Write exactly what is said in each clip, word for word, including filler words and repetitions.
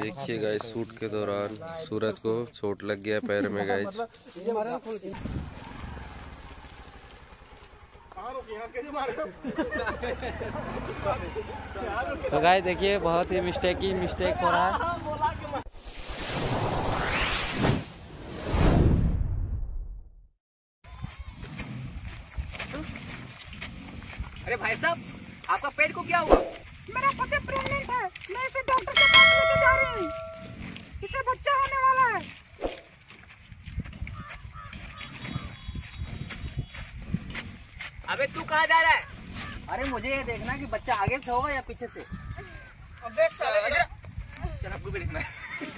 देखिए guys, shoot के दौरान सूरज को चोट लग गया पैर में गाइस। तो गाइस देखिए, बहुत ही मिस्टेक ही मिस्टेक हो रहा है। अरे भाई साहब, आपका पेट को क्या हुआ? मेरा पति प्रेग्नेंट है, मैं इसे डॉक्टर के पास लेके जा रही हूँ। इसे बच्चा होने वाला है। अबे तू कहाँ जा रहा है? अरे मुझे ये देखना कि बच्चा आगे से होगा या पीछे से। अब देख साले, चल आपको भी देखना है।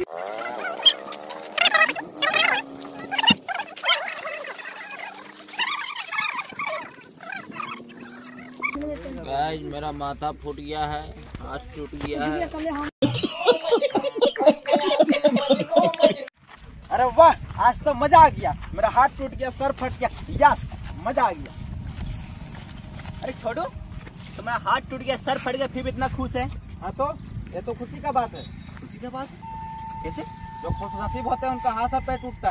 गाइस मेरा माथा फूट गया है, हाथ टूट गया है। अरे वाह, आज तो मजा आ गया। मेरा हाथ टूट गया, सर फट गया, यस मजा आ गया। अरे छोड़ो, तुम्हारा हाथ टूट गया, सर फट गया, फिर भी इतना खुश है। हाँ तो ये तो खुशी का बात है। खुशी का बात है? कैसे? जो खुश नसीब होते हैं उनका हाथ और पैर टूटता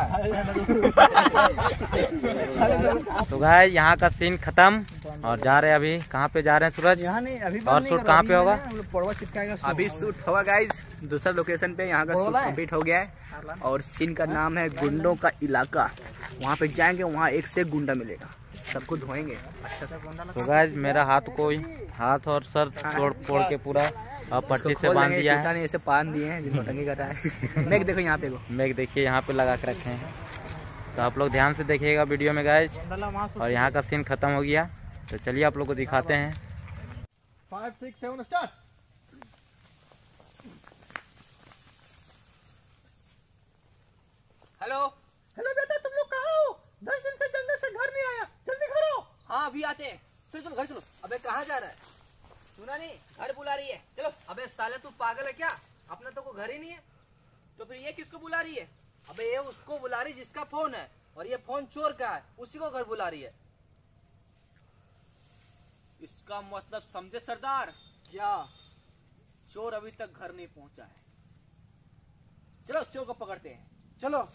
है। तो गाइस यहाँ का सीन खत्म और जा रहे हैं अभी। कहाँ पे जा रहे हैं सूरज? यहाँ नहीं, अभी और शूट कहाँ पे होगा? अभी शूट होगा गाइस दूसरा लोकेशन पे। यहाँ का शूट कंप्लीट हो गया है और सीन का नाम है गुंडों का इलाका। वहाँ पे जाएंगे, वहाँ एक से एक गुंडा मिलेगा, सबको धोएंगे अच्छा से। तो गाइस मेरा हाथ को हाथ और सर तोड़ फोड़ के पूरा अब पट्टी से बांध दिया है। ऐसे बांध दिए हैं जिनको टंगी कर रहा है। मैग देखो यहाँ पे, मैग देखिए यहाँ पे लगा के रखे हैं। तो आप लोग ध्यान से देखिएगा वीडियो में गाइस। और यहाँ का सीन खत्म हो गया, तो चलिए आप लोग को दिखाते हैं। Five six seven start. Hello hello बेटा, तुम लोग कहाँ हो? दस दिन से जंगल से घर नहीं आया, जल्दी घर आओ। हाँ अभी आते हैं। चलो चलो घर चलो। अबे कहाँ जा रहा है? सुना नहीं, घर बुला रही है। चलो। अबे साले तू पागल है क्या? अपना तो कोई घर ही नहीं है, तो फिर ये किसको बुला रही है? अबे ये उसको बुला रही जिसका फोन है, और ये फोन चोर का है, उसी को घर बुला रही है। इसका मतलब समझे सरदार? क्या? चोर अभी तक घर नहीं पहुंचा है। चलो चोर को पकड़ते हैं। चलो।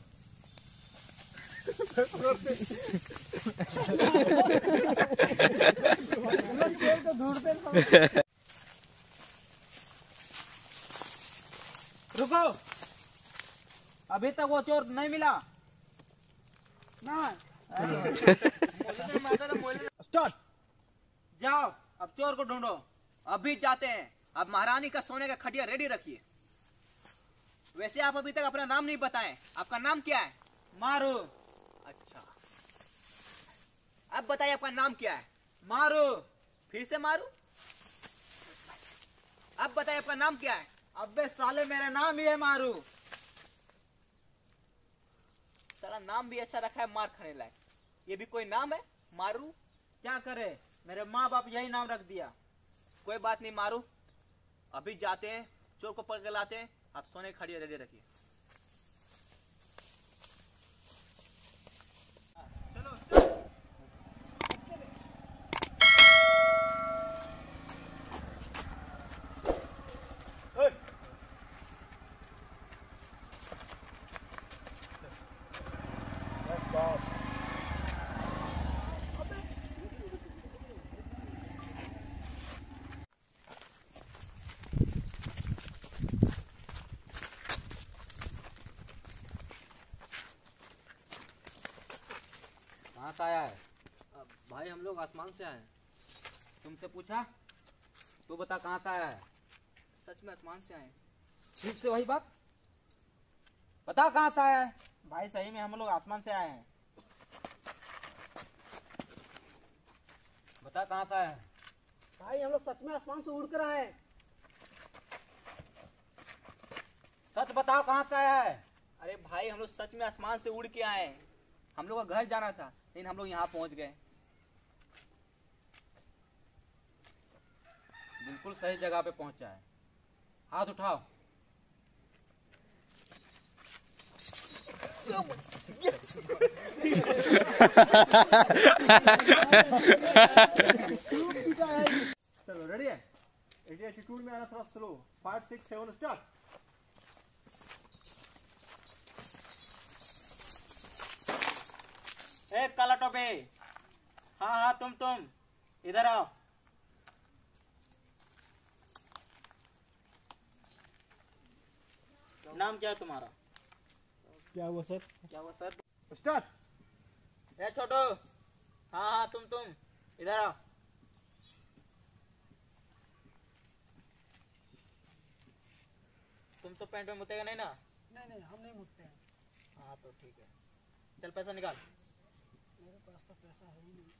रुको, अभी तक वो चोर नहीं मिला ना। स्टार्ट। जाओ अब चोर को ढूंढो। अभी जाते हैं। अब महारानी का सोने का खटिया रेडी रखिए। वैसे आप अभी तक अपना नाम नहीं बताएं। आपका नाम क्या है? मारू। अच्छा, अब बताइए आपका नाम क्या है? मारू। फिर से मारू। अब बताइए आपका नाम क्या है? अबे साले मेरा नाम ही है मारू। साला नाम भी ऐसा रखा है मार खाने लायक। ये भी कोई नाम है? मारू। क्या करे, मेरे माँ बाप यही नाम रख दिया। कोई बात नहीं मारू, अभी जाते हैं, चोर को पकड़ के लाते हैं। आप सोने खड़िया रेडी रखिए। कहाँ से आया है? भाई हम लोग आसमान से आए हैं। तुमसे पूछा? तू बता कहाँ से आया है? सच में आसमान से आए हैं। ठीक से वही बात बता, कहाँ से आया है? भाई सही में हम लोग आसमान से आए हैं। बता कहाँ से आया है? भाई हम लोग सच में आसमान से उड़ कर आए हैं। सच बताओ कहाँ से आया है? अरे भाई हम लोग सच में आसमान से उड़ के आए हैं। हम लोग का घर जाना था, लेकिन हम लोग यहाँ पहुँच गए। बिल्कुल सही जगह पे पहुंचा है। हाथ उठाओ। चलो रेडी है? एटीट्यूड में आना थोड़ा slow. Five six seven start. हाँ हाँ तुम तुम इधर आओ। नाम क्या है तुम्हारा? क्या हुआ सर? क्या हुआ सर? स्टार्ट। ए छोटो, हाँ हाँ तुम तुम इधर आओ। तुम तो पैंट में मुतेगा नहीं ना? नहीं नहीं हम नहीं मुझते हैं। हाँ तो ठीक है, चल पैसा निकाल। मेरे पास तो पैसा है ही नहीं।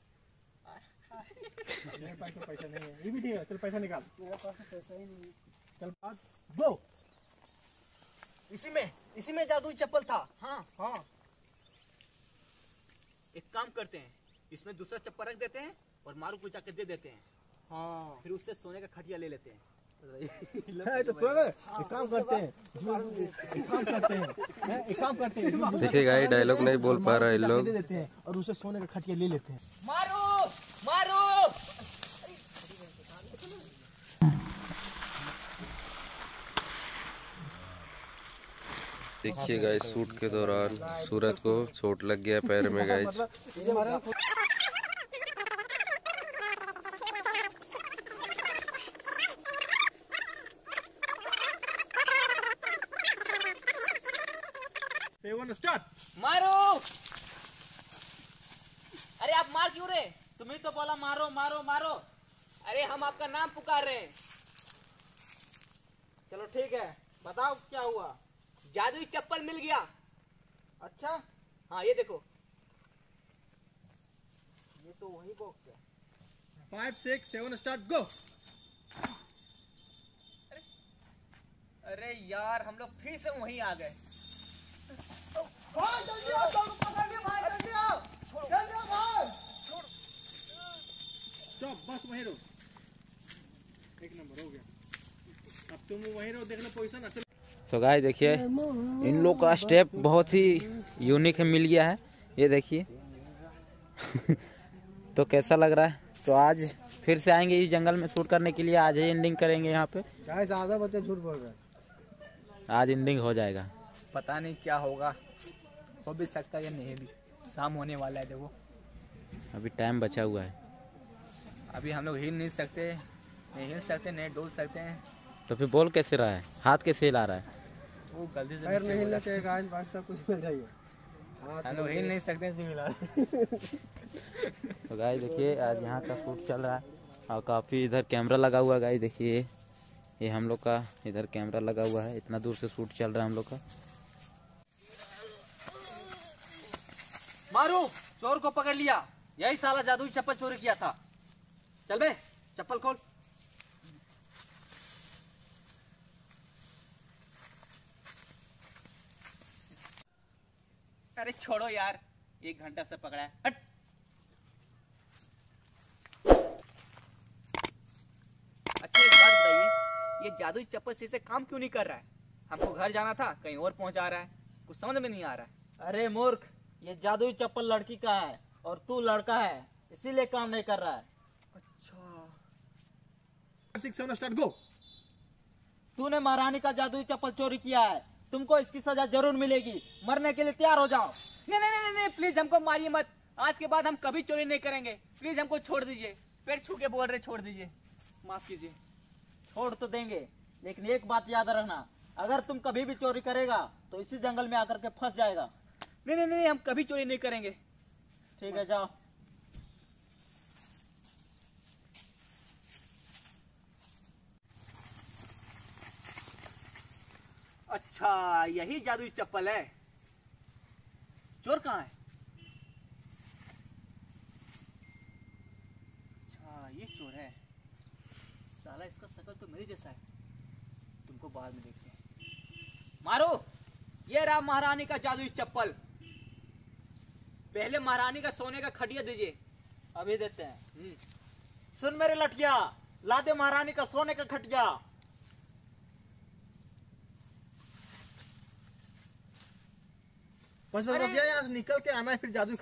मेरे पास तो पैसा नहीं है। ये भी ठीक है, चल पैसा निकाल। मेरे पास तो पैसा ही नहीं है। चल बात दो। इसी में इसी में जादुई चप्पल था। हाँ हाँ, एक काम करते हैं, इसमें दूसरा चप्पल रख देते हैं और मारू को जाके दे देते हैं। हाँ, फिर उससे सोने का खटिया ले लेते हैं। है तो थोड़ा एक काम करते हैं, एक काम करते हैं, हैं, एक काम करते हैं। देखिए गाइस डायलॉग नहीं बोल पा रहा है इन लोग। दे देते हैं और उसे सोने का खटिया ले लेते हैं। मारो मारो। देखिए गाइस शूट के दौरान सूरज को चोट लग गया पैर में गाइस। Seven start. मारो। अरे आप मार क्यों रहे? तुम्ही तो बोला मारो मारो मारो। अरे हम आपका नाम पुकार रहे हैं। चलो ठीक है, बताओ क्या हुआ? जादुई चप्पल मिल गया। अच्छा, हाँ ये देखो, ये तो वही बॉक्स है। Five six seven start go. अरे यार हम लोग फिर से वहीं आ गए। भाई जल्दी आओ, दौड़ पकड़ के भाई जल्दी आओ, जल्दी आओ भाई। छोड़, स्टॉप, बस वहीं रहो। एक नंबर हो गया। अब तुम वहीं रहो, देखना पोजीशन अच्छा। तो गाय देखिए इन लोग का स्टेप बहुत ही यूनिक है, मिल गया है। ये देखिए तो कैसा लग रहा है? तो आज फिर से आएंगे इस जंगल में शूट करने के लिए। आज ही एंडिंग करेंगे यहाँ पे। गाइस आधा बच्चे झूठ बोल रहे हैं। आज एंडिंग हो जाएगा। पता नहीं क्या होगा, हो भी सकता है या नहीं भी। शाम होने वाला है देखो, अभी टाइम बचा हुआ है। अभी हम लोग हिल नहीं सकते, नहीं हिल सकते, नहीं डोल सकते हैं। तो फिर बोल कैसे रहा है? हाथ कैसे हिला रहा है? वो गलती से पैर नहीं हिलना चाहिए गाइस, बाकी सब कुछ मिल जाएगा। हम लोग हिल नहीं सकते इसी मिला। तो गाय देखिए आज यहाँ का शूट चल रहा है और काफ़ी इधर कैमरा लगा हुआ है। गाय देखिए ये हम लोग का इधर कैमरा लगा हुआ है। इतना दूर से शूट चल रहा है हम लोग का। मारो, चोर को पकड़ लिया। यही साला जादुई चप्पल चोरी किया था। चल बे, चप्पल खोल। अरे छोड़ो यार, एक घंटा से पकड़ा है। हट। अच्छा एक बात बताइए, ये जादुई चप्पल से काम क्यों नहीं कर रहा है? हमको घर जाना था, कहीं और पहुंचा रहा है। कुछ समझ में नहीं आ रहा है। अरे मूर्ख, ये जादुई चप्पल लड़की का है और तू लड़का है, इसीलिए काम नहीं कर रहा है। अच्छा, सिक्स सेवन स्टार्ट गो। तूने महारानी का जादुई चप्पल चोरी किया है, तुमको इसकी सजा जरूर मिलेगी। मरने के लिए तैयार हो जाओ। नहीं नहीं नहीं नहीं, प्लीज हमको मारिए मत। आज के बाद हम कभी चोरी नहीं करेंगे। प्लीज हमको छोड़ दीजिए। पेड़ छू के बोल रहे, छोड़ दीजिए, माफ कीजिए। छोड़ तो देंगे, लेकिन एक बात याद रखना, अगर तुम कभी भी चोरी करेगा तो इसी जंगल में आकर के फंस जाएगा। नहीं नहीं नहीं, हम कभी चोरी नहीं करेंगे। ठीक है, जाओ। अच्छा, यही जादुई चप्पल है। चोर कहाँ है? अच्छा, ये चोर है। साला इसका शकल तो मेरे जैसा है। तुमको बाद में देखते हैं। मारो, ये रहा महारानी का जादुई चप्पल। पहले महारानी का सोने का खटिया दीजिए। अभी देते हैं। सुन मेरे लठिया, ला दे महारानी का सोने का खटिया। बस बस बस, यहाँ से निकल के आना है, फिर जादू